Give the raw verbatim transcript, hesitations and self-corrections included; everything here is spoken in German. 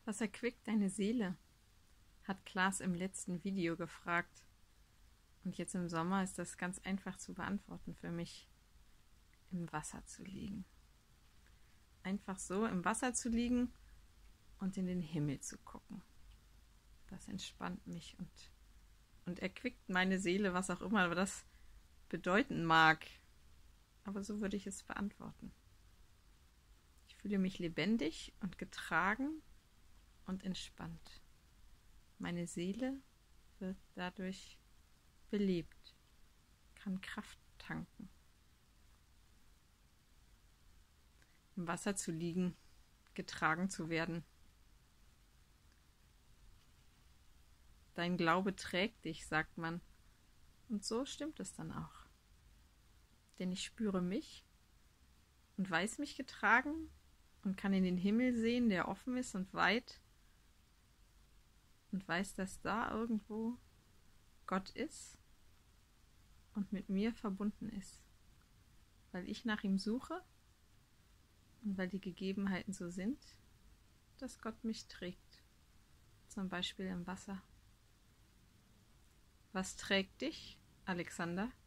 Was erquickt deine Seele? Hat Klaas im letzten Video gefragt. Und jetzt im Sommer ist das ganz einfach zu beantworten für mich. Im Wasser zu liegen. Einfach so im Wasser zu liegen und in den Himmel zu gucken. Das entspannt mich und, und erquickt meine Seele, was auch immer das bedeuten mag. Aber so würde ich es beantworten. Ich fühle mich lebendig und getragen und entspannt. Meine Seele wird dadurch belebt, kann Kraft tanken. Im Wasser zu liegen, getragen zu werden. Dein Glaube trägt dich, sagt man. Und so stimmt es dann auch. Denn ich spüre mich und weiß mich getragen und kann in den Himmel sehen, der offen ist und weit. Und weiß, dass da irgendwo Gott ist und mit mir verbunden ist. Weil ich nach ihm suche und weil die Gegebenheiten so sind, dass Gott mich trägt. Zum Beispiel im Wasser. Was trägt dich, Alexander?